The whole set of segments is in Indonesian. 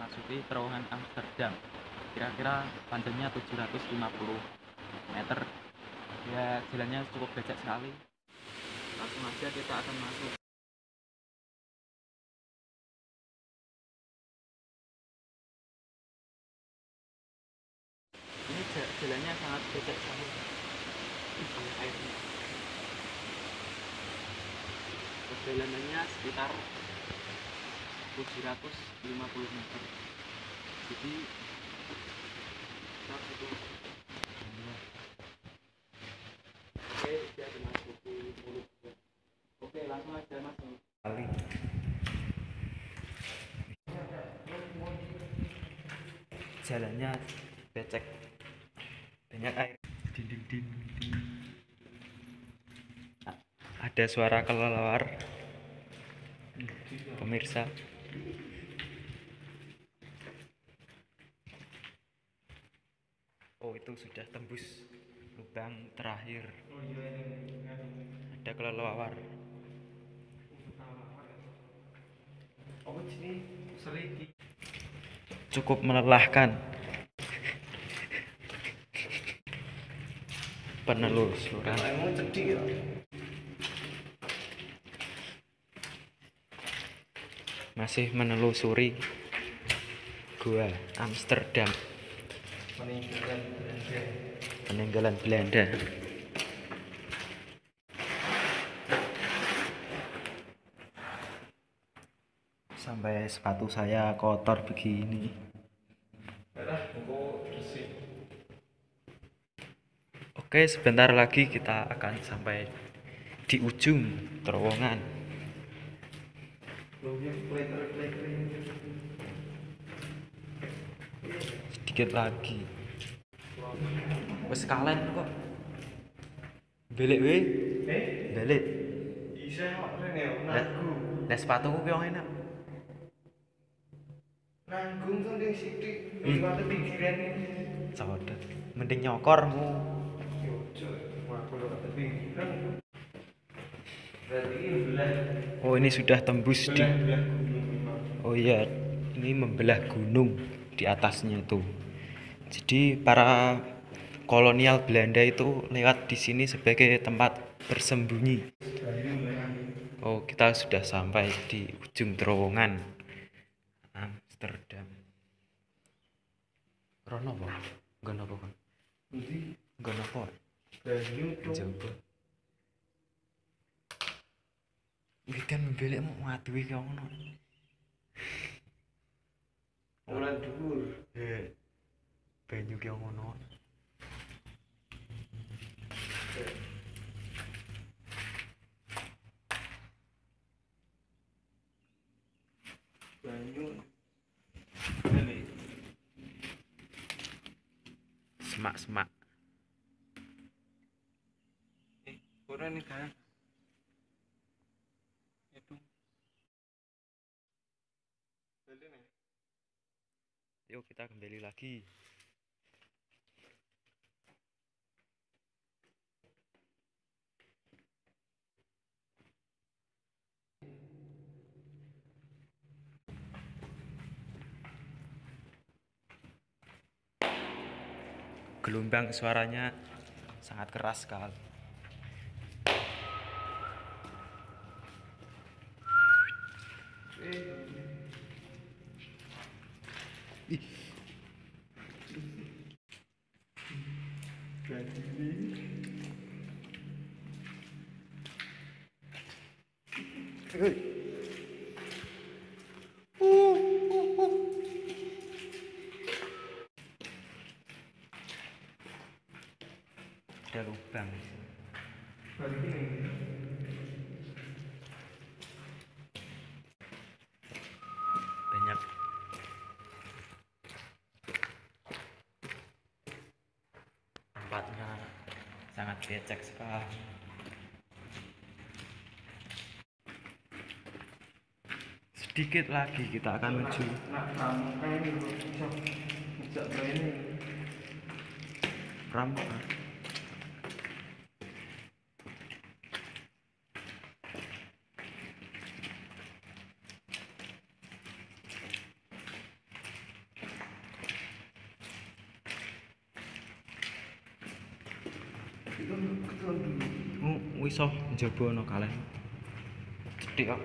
memasuki terowongan Amsterdam. Kira-kira panjangnya 750 meter. Ya, jalannya cukup becek sekali. Langsung aja kita akan masuk. Ini jalannya sangat becek sekali. Airnya. Perjalanannya sekitar 750 meter. Jadi itu. Oke, sudah memasuki mulut. Oke, langsung aja masuk. Kali. Jalannya becek, banyak air. Dinding. Ada suara kelelawar, pemirsa. Oh, itu sudah tembus lubang terakhir. Ada kelelawar. Cukup melelahkan. Penelusuran. Masih menelusuri gua Amsterdam. Peninggalan Belanda. Sampai sepatu saya kotor begini. Oke, sebentar lagi kita akan sampai di ujung terowongan. Sedikit lagi. Wes kalen kok. Belik we. Belik. Isa kok rene nanggung. Lah sepatuku ki enak. Nanggung tuh ning sithik, liwate pinggiran iki. Codot. Mending nyokormu. Yo, cuk, aku lho kate pinggiran. Berarti ini belah. Oh, ini sudah tembus di. Belah gunung memang. Oh iya, ini membelah gunung di atasnya itu. Jadi para kolonial Belanda itu lewat di sini sebagai tempat bersembunyi. Oh, kita sudah sampai di ujung terowongan Amsterdam. Rono apa? Nggon apa kan? Nanti Nggon apa? banyu tuh. Coba. Witan membelekmu ngaduwe ki ngono. Ora dhuwur. Banyu ki ngono. Banyu. Semak-semak. Ora nih kan. Itu. Yuk kita kembali lagi. Gelombang suaranya sangat keras sekali. Ada lubang. Banyak. Tempatnya sangat becek sekali. Sedikit lagi kita akan menuju. Pramuka. Ketelon dulu. Wis iso njaba ana kalih. Cedhik kok.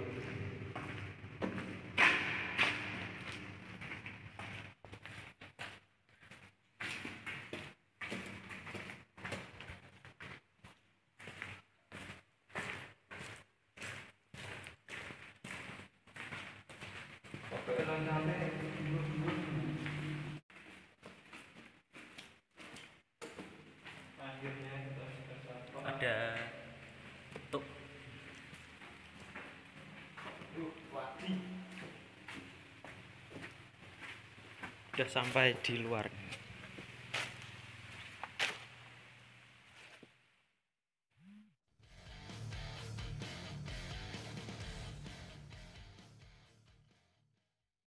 Pakai lancane dulu. Akhirnya kita sudah sampai. Ada tuk Wadi. udah sampai di luar.